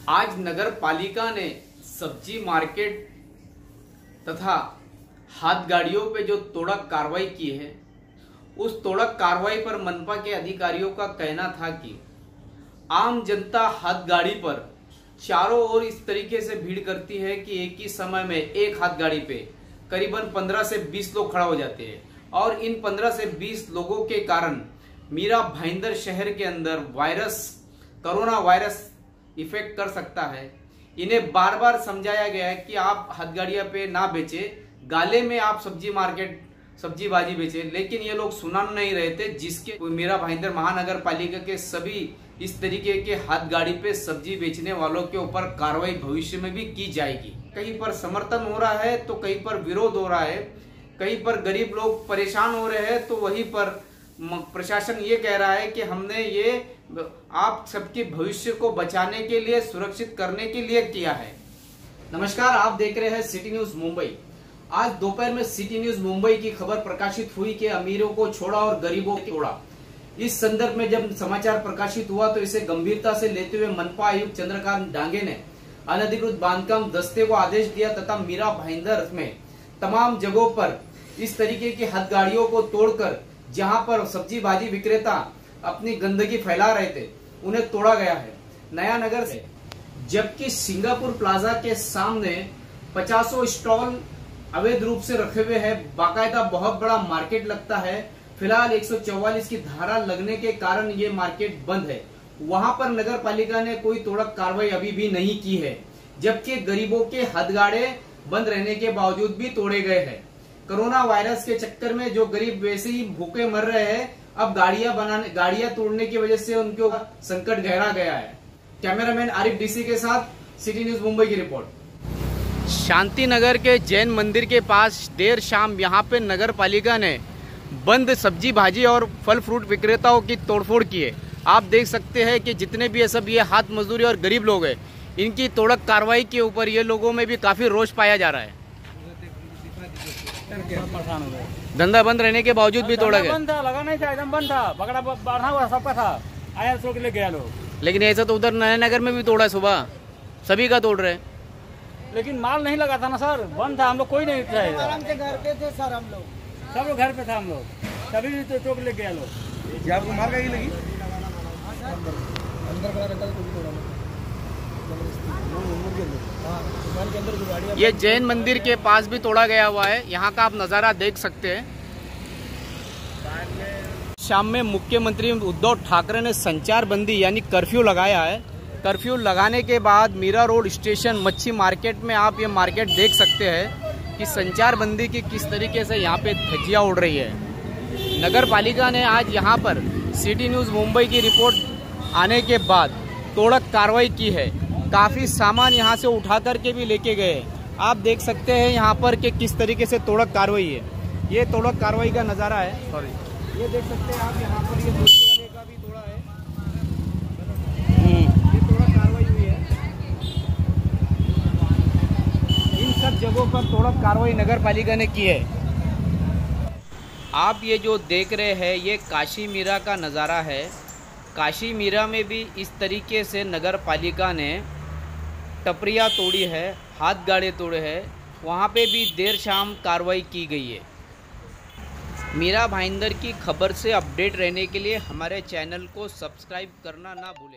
आज नगर पालिका ने सब्जी मार्केट तथा हाथ गाड़ियों पे जो तोड़क कार्रवाई की है, उस तोड़क कार्रवाई पर मनपा के अधिकारियों का कहना था कि आम जनता हाथ गाड़ी पर चारों ओर इस तरीके से भीड़ करती है कि एक ही समय में एक हाथ गाड़ी पे करीबन 15 से 20 लोग खड़ा हो जाते हैं और इन 15 से 20 लोगों के कारण मीरा भाईंदर शहर के अंदर कोरोना वायरस इफेक्ट कर सकता है। इन्हें बार बार समझाया गया है कि आप हथगाड़ियां पे ना बेचे, गाले में आप सब्जी भाजी बेचे, लेकिन ये लोग सुना नहीं रहे थे, जिसके मीरा भाईंदर महानगर पालिका के सभी इस तरीके के हाथ गाड़ी पे सब्जी बेचने वालों के ऊपर कार्रवाई भविष्य में भी की जाएगी। कहीं पर समर्थन हो रहा है तो कहीं पर विरोध हो रहा है, कहीं पर गरीब लोग परेशान हो रहे हैं तो वहीं पर प्रशासन ये कह रहा है कि हमने ये आप सबके भविष्य को बचाने के लिए, सुरक्षित करने के लिए किया है। नमस्कार, आप देख रहे हैं सिटी न्यूज मुंबई। आज दोपहर में सिटी न्यूज मुंबई की खबर प्रकाशित हुई कि अमीरों को छोड़ा और गरीबों को तोड़ा। इस संदर्भ में जब समाचार प्रकाशित हुआ तो इसे गंभीरता से लेते हुए मनपा आयुक्त चंद्रकांत डांगे ने अनधिकृत बांधकाम दस्ते को आदेश दिया तथा मीरा भाईंदर में तमाम जगहों पर इस तरीके की हथगाड़ियों को तोड़कर जहां पर सब्जी भाजी विक्रेता अपनी गंदगी फैला रहे थे उन्हें तोड़ा गया है। नया नगर से जबकि सिंगापुर प्लाजा के सामने 50 स्टॉल अवैध रूप से रखे हुए हैं, बाकायदा बहुत बड़ा मार्केट लगता है। फिलहाल 144 की धारा लगने के कारण ये मार्केट बंद है। वहां पर नगर पालिका ने कोई तोड़क कार्रवाई अभी भी नहीं की है, जबकि गरीबों के हथगाड़े बंद रहने के बावजूद भी तोड़े गए हैं। कोरोना वायरस के चक्कर में जो गरीब वैसे ही भूखे मर रहे हैं, अब गाड़ियां तोड़ने की वजह से उनके संकट गहरा गया है। कैमरामैन आरिफ डीसी के साथ सिटी न्यूज मुंबई की रिपोर्ट। शांति नगर के जैन मंदिर के पास देर शाम यहां पे नगर पालिका ने बंद सब्जी भाजी और फल फ्रूट विक्रेताओं की तोड़फोड़ की है। आप देख सकते हैं कि जितने भी सब ये हाथ मजदूरी और गरीब लोग हैं, इनकी तोड़क कार्रवाई के ऊपर ये लोगों में भी काफी रोष पाया जा रहा है। धंधा बंद रहने के बावजूद भी तोड़ा गया। बंद था, लगा नहीं था, एकदम बंद था, पकड़ा बढ़ा हुआ सबका था, आया सो के ले गया लोग। लेकिन ऐसा तो उधर नया नगर में भी तोड़ा, सुबह सभी का तोड़ रहे, लेकिन माल नहीं लगा था ना सर, बंद था, हम लोग कोई नहीं था, आराम से घर पे थे सर, हम लोग सब लोग घर पे था, हम लोग सभी तो चौक ले गया लोग। आपको मार का ही लगी अंदर ये जैन मंदिर के पास भी तोड़ा गया हुआ है। यहाँ का आप नज़ारा देख सकते हैं। शाम में मुख्यमंत्री उद्धव ठाकरे ने संचार बंदी यानी कर्फ्यू लगाया है। कर्फ्यू लगाने के बाद मीरा रोड स्टेशन मच्छी मार्केट में आप ये मार्केट देख सकते हैं कि संचार बंदी की किस तरीके से यहाँ पे धज्जियाँ उड़ रही है। नगर पालिका ने आज यहाँ पर सिटी न्यूज़ मुंबई की रिपोर्ट आने के बाद तोड़क कार्रवाई की है। काफ़ी सामान यहाँ से उठा करके भी लेके गए। आप देख सकते हैं यहाँ पर कि किस तरीके से तोड़क कार्रवाई है। ये तोड़क कार्रवाई का नज़ारा है। सॉरी, ये देख सकते हैं आप यहाँ पर, ये दूसरे वाले का भी तोड़ा है। ये तोड़क कार्रवाई हुई है। इन सब जगहों पर तोड़क कार्रवाई नगर पालिका ने की है। आप ये जो देख रहे हैं ये काशी मीरा का नज़ारा है। काशी मीरा में भी इस तरीके से नगर पालिका ने टपरियाँ तोड़ी है, हाथ गाड़े तोड़े हैं, वहाँ पे भी देर शाम कार्रवाई की गई है। मीरा भाईंदर की खबर से अपडेट रहने के लिए हमारे चैनल को सब्सक्राइब करना ना भूलें।